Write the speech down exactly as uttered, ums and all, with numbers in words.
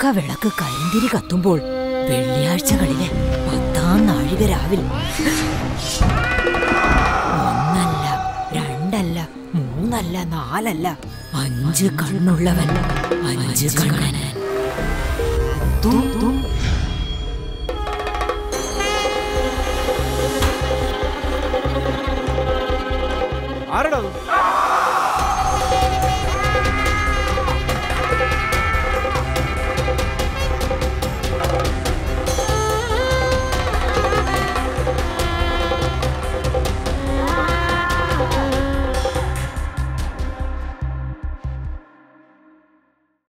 തൂക്ക വിളക്ക് കരിന്തിരി കത്തുമ്പോൾ വെള്ളിയാഴ്ചകളിലെ പത്താം നാഴിക രാവിൽ ഒന്നല്ല രണ്ടല്ല മൂന്നല്ല നാലല്ല അഞ്ച് കണ്ണുള്ളവൻ അഞ്ച് കണ്ണൻ.